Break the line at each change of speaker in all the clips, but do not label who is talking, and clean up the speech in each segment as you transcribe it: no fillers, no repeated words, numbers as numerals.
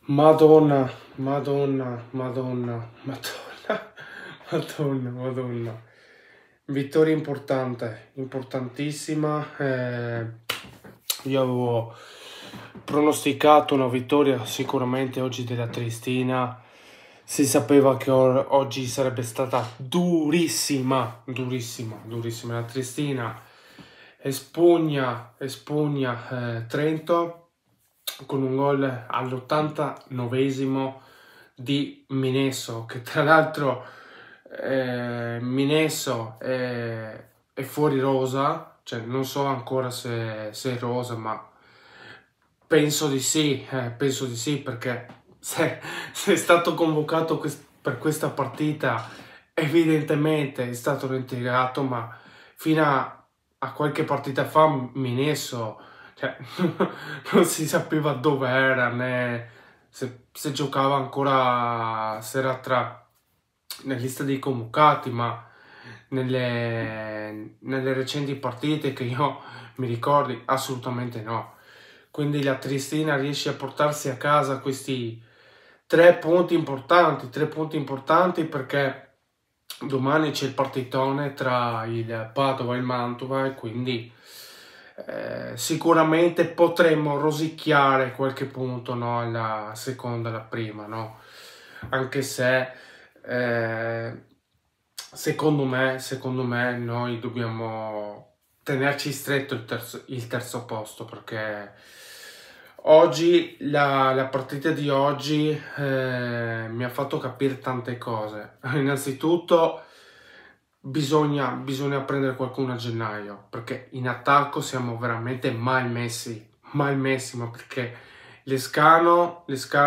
Madonna, Madonna, Madonna, Madonna, Madonna, Madonna. Vittoria importante, importantissima. Io avevo pronosticato una vittoria sicuramente oggi della Triestina. Si sapeva che oggi sarebbe stata durissima, durissima, durissima. La Triestina espugna Trento con un gol all'89esimo di Minesso, che tra l'altro Minesso è fuori rosa, cioè non so ancora se è rosa, ma penso di sì perché se è stato convocato per questa partita evidentemente è stato ritirato, ma fino a qualche partita fa Minesso, cioè, non si sapeva dove era, né se giocava ancora, se era nella lista dei convocati, ma nelle recenti partite che io mi ricordi assolutamente no. Quindi la Triestina riesce a portarsi a casa questi 3 punti importanti perché domani c'è il partitone tra il Padova e il Mantova e quindi sicuramente potremmo rosicchiare qualche punto, no, alla seconda, alla prima, no? Anche se secondo me noi dobbiamo tenerci stretto il terzo posto perché oggi la partita di oggi mi ha fatto capire tante cose. Innanzitutto bisogna prendere qualcuno a gennaio perché in attacco siamo veramente mal messi, ma perché Lescano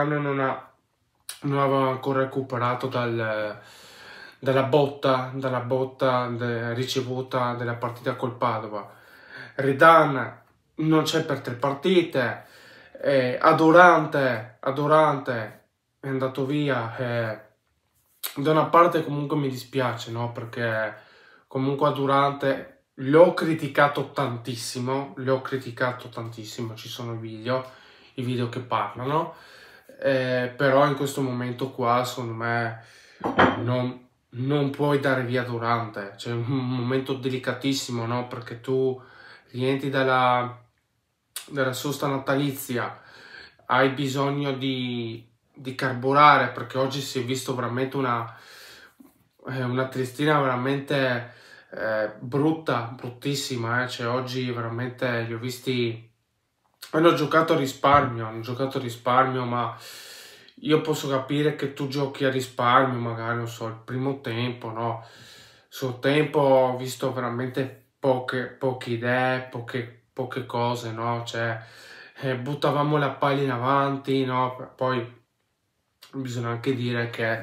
non aveva ancora recuperato dalla botta ricevuta della partita col Padova. Redan non c'è per 3 partite, Adorante è andato via. Da una parte comunque mi dispiace, no? Perché comunque Adorante l'ho criticato tantissimo, ci sono i video che parlano, però in questo momento qua secondo me non puoi dare via Durante, c'è un momento delicatissimo, no? Perché tu rientri dalla sosta natalizia, hai bisogno di carburare, perché oggi si è visto veramente una Triestina veramente brutta, bruttissima, cioè oggi veramente li ho visti, hanno giocato a risparmio, ma io posso capire che tu giochi a risparmio, magari, non so, il primo tempo, no? Sul tempo ho visto veramente poche idee, poche cose, no? Cioè, buttavamo la palla in avanti, no? Poi bisogna anche dire che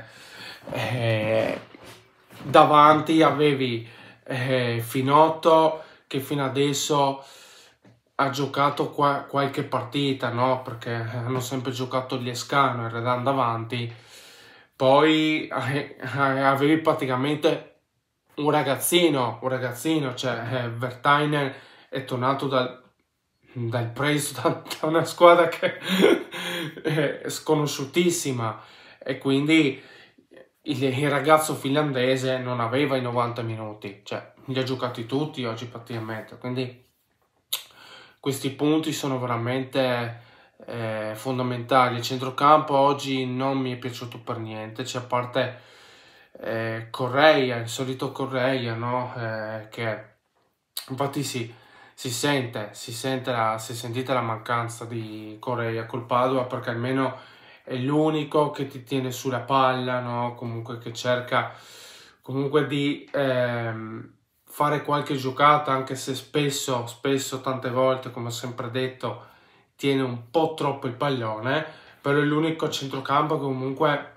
davanti avevi Finotto che fino adesso ha giocato qualche partita, no? Perché hanno sempre giocato gli Escano e Redan davanti. Poi avevi praticamente un ragazzino, cioè Vertainen è tornato dal prestito da una squadra che è sconosciutissima e quindi il ragazzo finlandese non aveva i 90 minuti, cioè li ha giocati tutti oggi praticamente, quindi questi punti sono veramente fondamentali. Il centrocampo oggi non mi è piaciuto per niente, cioè a parte Correia, il solito Correia, no? Che infatti si sente, si è sentita la mancanza di Correia col Padova perché almeno è l'unico che ti tiene sulla palla, no? Comunque che cerca comunque di fare qualche giocata, anche se spesso, tante volte, come ho sempre detto, tiene un po' troppo il pallone, però è l'unico centrocampo che comunque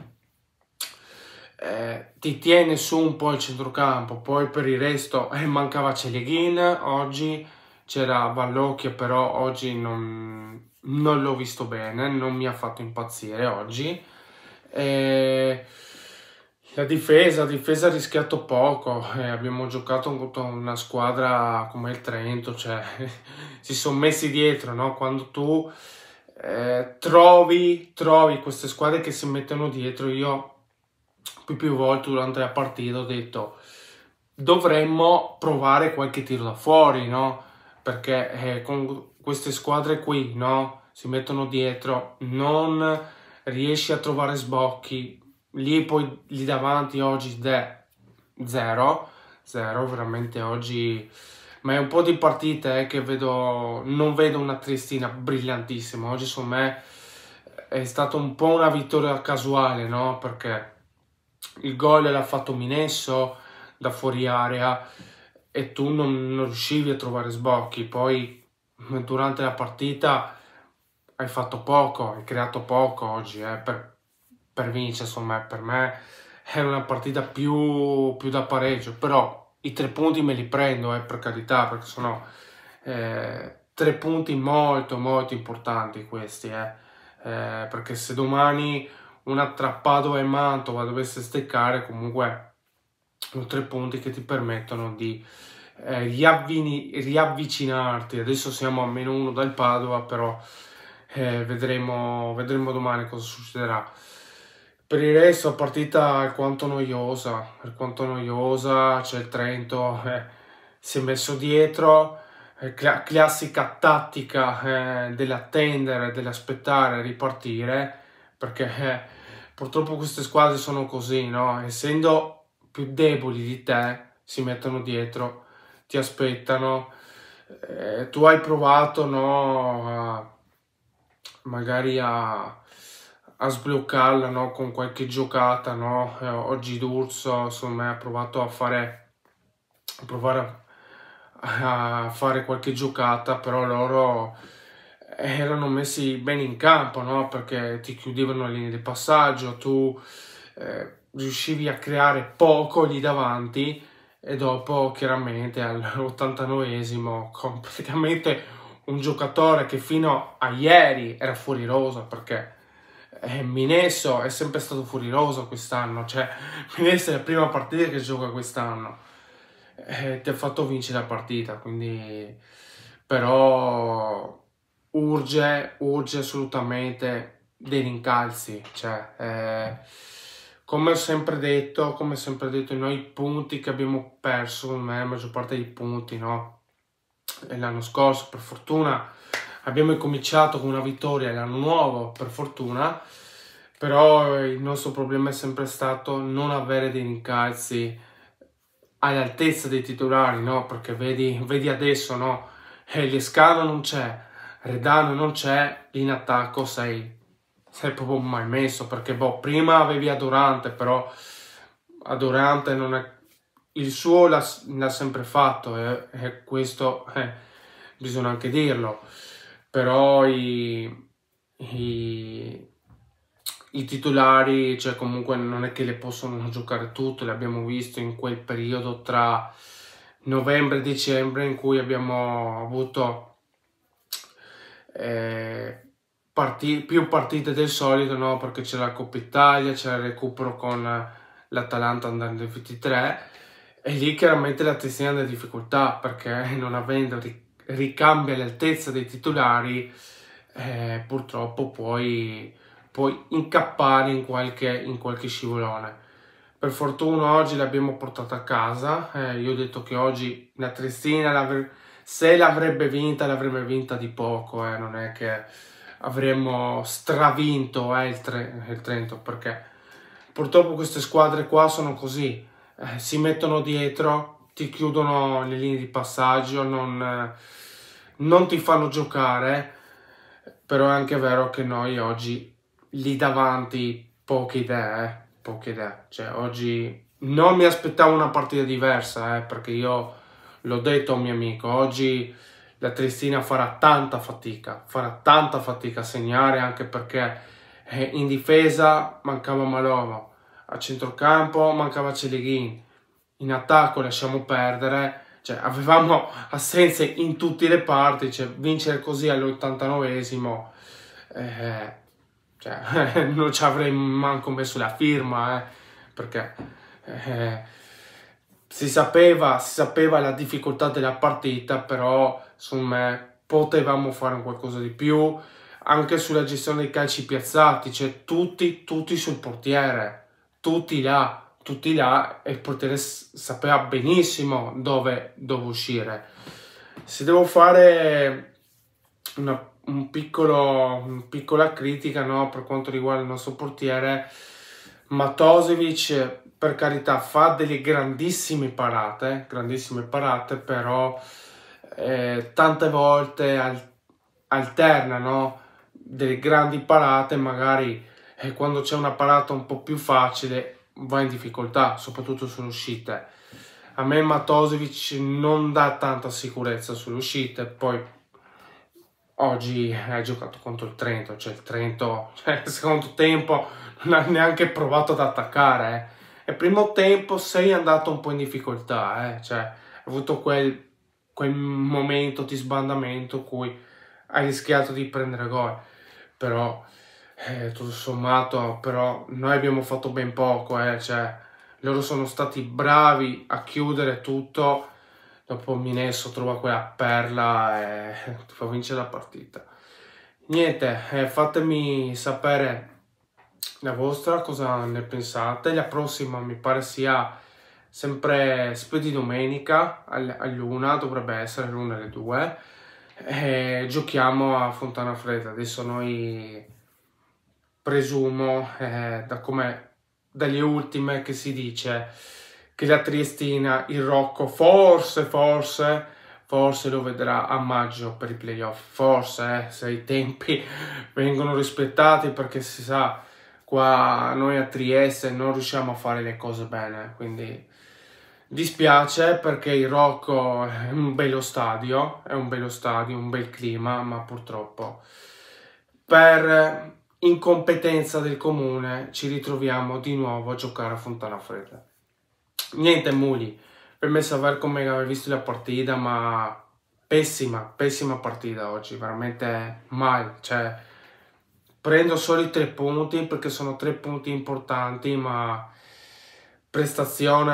ti tiene su un po' il centrocampo. Poi per il resto mancava Celeghin, oggi c'era Vallocchia, però oggi non l'ho visto bene, non mi ha fatto impazzire oggi. La difesa ha rischiato poco, abbiamo giocato contro una squadra come il Trento, cioè si sono messi dietro, no? Quando tu trovi queste squadre che si mettono dietro. Io più volte durante la partita ho detto dovremmo provare qualche tiro da fuori, no? Perché con queste squadre qui, no? Si mettono dietro, non riesci a trovare sbocchi, lì poi lì davanti oggi zero, veramente oggi, ma è un po' di partite che vedo, non vedo una Triestina brillantissima, oggi secondo me è stata un po' una vittoria casuale, no? Perché il gol l'ha fatto Minesso da fuori area e tu non riuscivi a trovare sbocchi, poi durante la partita hai fatto poco, hai creato poco oggi per vincere, insomma per me era una partita più da pareggio, però i 3 punti me li prendo, per carità, perché sono 3 punti molto importanti questi, perché se domani una tra Padova e Mantova dovesse steccare, comunque sono 3 punti che ti permettono di riavvicinarti. Adesso siamo a -1 dal Padova, però vedremo domani cosa succederà. Per il resto la partita è alquanto noiosa, c'è il Trento, si è messo dietro, classica tattica dell'attendere, dell'aspettare, ripartire, perché purtroppo queste squadre sono così, no? Essendo più deboli di te, si mettono dietro, ti aspettano, tu hai provato, no, magari a sbloccarla, no, con qualche giocata, no? Oggi D'Urso, insomma, ha provato a provare a fare qualche giocata, però loro erano messi bene in campo, no? Perché ti chiudevano le linee di passaggio, tu riuscivi a creare poco lì davanti e dopo chiaramente all'89esimo praticamente un giocatore che fino a ieri era fuori rosa, perché Minesso è sempre stato fuori rosa quest'anno, cioè Minesso è la prima partita che gioca quest'anno, ti ha fatto vincere la partita, quindi però urge assolutamente dei rincalzi, cioè come ho sempre detto, noi i punti che abbiamo perso, la maggior parte dei punti, no? L'anno scorso, per fortuna, abbiamo incominciato con una vittoria l'anno nuovo, per fortuna, però il nostro problema è sempre stato non avere dei rincalzi all'altezza dei titolari, no? Perché vedi adesso, no? Lescano non c'è, Redano non c'è, in attacco sei proprio mai messo, perché boh, prima avevi Adorante, però Adorante non è... il suo l'ha sempre fatto, e questo bisogna anche dirlo, però i titolari, cioè comunque non è che le possono giocare tutte, l'abbiamo visto in quel periodo tra novembre e dicembre in cui abbiamo avuto più partite del solito, no? Perché c'era la Coppa Italia, c'era il recupero con l'Atalanta andando in 23 e lì chiaramente la Triestina ha delle difficoltà, perché non avendo ricambi all'altezza dei titolari purtroppo puoi incappare in qualche scivolone. Per fortuna oggi l'abbiamo portata a casa, io ho detto che oggi la Triestina se l'avrebbe vinta di poco, non è che avremmo stravinto il Trento, perché purtroppo queste squadre qua sono così, si mettono dietro, ti chiudono le linee di passaggio, non ti fanno giocare, però è anche vero che noi oggi lì davanti poche idee, cioè oggi non mi aspettavo una partita diversa, perché io l'ho detto a un mio amico, oggi la Triestina farà tanta fatica a segnare, anche perché in difesa mancava Malova, a centrocampo mancava Celeghin, in attacco lasciamo perdere, cioè avevamo assenze in tutte le parti, cioè vincere così all'89esimo, cioè, non ci avrei manco messo la firma, perché si sapeva la difficoltà della partita, però insomma potevamo fare qualcosa di più, anche sulla gestione dei calci piazzati, cioè tutti sul portiere, tutti là, e il portiere sapeva benissimo dove uscire. Se devo fare una piccola critica, no, per quanto riguarda il nostro portiere, Matosevic per carità fa delle grandissime parate, però tante volte alterna, no, delle grandi parate, magari quando c'è una parata un po' più facile va in difficoltà, soprattutto sulle uscite. A me Matosevic non dà tanta sicurezza sulle uscite. Poi oggi hai giocato contro il Trento, cioè il Trento, il secondo tempo non ha neanche provato ad attaccare. E primo tempo sei andato un po' in difficoltà, cioè hai avuto quel momento di sbandamento in cui hai rischiato di prendere gol, però tutto sommato però noi abbiamo fatto ben poco, cioè loro sono stati bravi a chiudere tutto. Dopo Minesso trova quella perla e ti fa vincere la partita. Niente, fatemi sapere la vostra, cosa ne pensate. La prossima mi pare sia sempre di domenica all'1, dovrebbe essere l'1 alle 2. Giochiamo a Fontana Fredda. Adesso noi presumo, dalle ultime che si dice che la Triestina, il Rocco, forse lo vedrà a maggio per i playoff. Forse, se i tempi vengono rispettati, perché si sa, qua noi a Trieste non riusciamo a fare le cose bene, quindi dispiace, perché il Rocco è un bello stadio, un bel clima, ma purtroppo per incompetenza del comune ci ritroviamo di nuovo a giocare a Fontana Fredda. Niente muli, per me saper come avevi visto la partita, ma pessima partita oggi, veramente male, cioè prendo solo i 3 punti perché sono 3 punti importanti, ma prestazione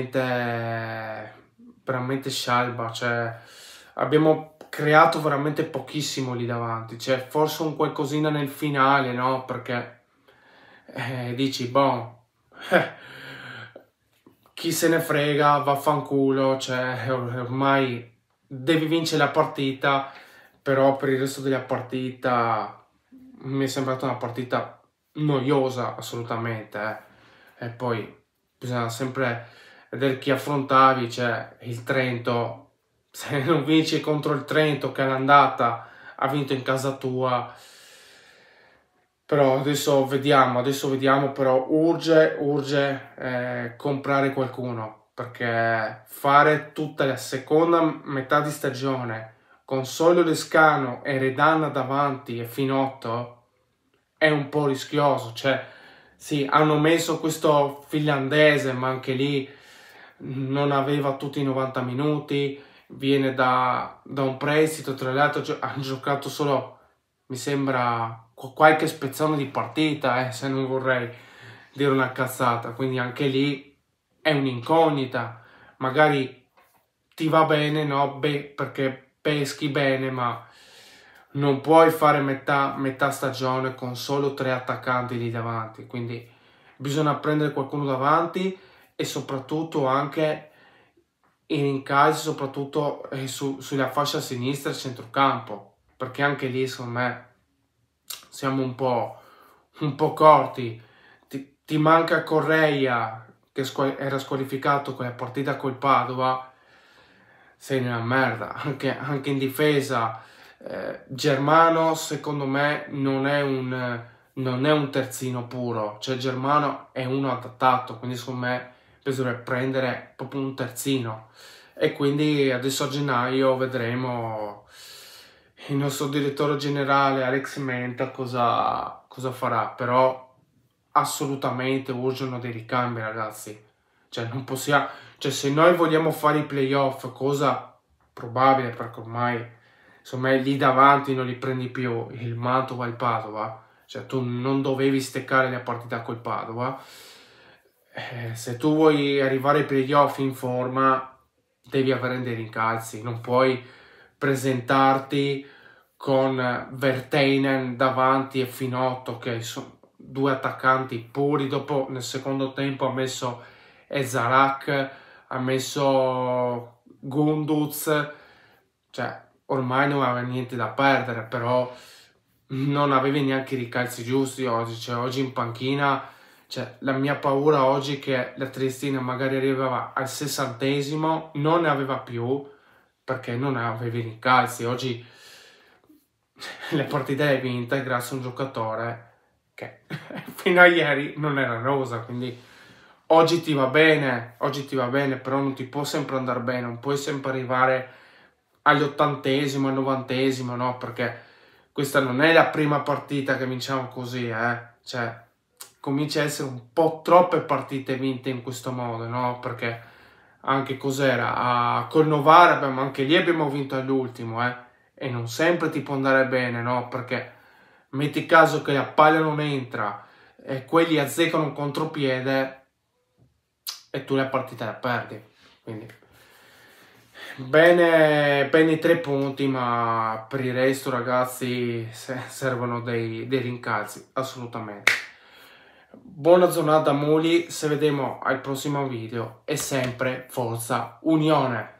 veramente scialba, cioè abbiamo creato veramente pochissimo lì davanti, cioè forse un qualcosina nel finale, no? Perché dici, boh, chi se ne frega, vaffanculo, cioè ormai devi vincere la partita, però per il resto della partita mi è sembrata una partita noiosa assolutamente, E poi bisogna sempre vedere chi affrontavi, cioè il Trento. Se non vinci contro il Trento, che all'andata ha vinto in casa tua, però adesso vediamo, però urge comprare qualcuno, perché fare tutta la seconda metà di stagione con solo Lescano e Redanna davanti e Finotto è un po' rischioso, cioè sì, hanno messo questo finlandese, ma anche lì non aveva tutti i 90 minuti, viene da un prestito, tra l'altro ha giocato solo, mi sembra, qualche spezzone di partita, se non vorrei dire una cazzata, quindi anche lì è un'incognita. Magari ti va bene, no? Perché peschi bene, ma non puoi fare metà stagione con solo 3 attaccanti lì davanti, quindi bisogna prendere qualcuno davanti, e soprattutto anche in incalzi, soprattutto sulla fascia sinistra e centrocampo, perché anche lì secondo me siamo un po' corti. Ti manca Correia, che era squalificato con la partita col Padova, sei nella merda, anche in difesa. Germano secondo me non è un terzino puro, cioè Germano è uno adattato, quindi secondo me bisognerebbe prendere proprio un terzino, e quindi adesso a gennaio vedremo il nostro direttore generale Alex Menta cosa farà, però assolutamente urgono dei ricambi, ragazzi, cioè non possiamo, cioè se noi vogliamo fare i playoff, cosa probabile, perché ormai insomma lì davanti non li prendi più, il Mantova e il Padova, cioè tu non dovevi steccare la partita col Padova. Se tu vuoi arrivare ai playoff in forma devi avere dei rincalzi, non puoi presentarti con Verteinen davanti e Finotto, che sono due attaccanti puri. Dopo nel secondo tempo ha messo Ezarak, ha messo Gunduz, cioè ormai non aveva niente da perdere, però non avevi neanche i ricalzi giusti oggi. Cioè oggi in panchina, cioè, la mia paura oggi è che la Triestina magari arrivava al 60°, non ne aveva più perché non avevi i ricalzi. Oggi le partite le hai vinte grazie a un giocatore che fino a ieri non era rosa, quindi oggi ti va bene, però non ti può sempre andare bene, non puoi sempre arrivare agli 80°, al 90°, no? Perché questa non è la prima partita che vinciamo così, cioè comincia a essere un po' troppe partite vinte in questo modo, no? Perché anche cos'era? A Cornovara anche lì abbiamo vinto all'ultimo, e non sempre ti può andare bene, no? Perché metti caso che la palla non entra e quelli azzeccano un contropiede e tu la partita la perdi. Quindi bene i 3 punti, ma per il resto, ragazzi, servono dei rincalzi, assolutamente. Buona giornata Muli, se vediamo al prossimo video e sempre forza Unione!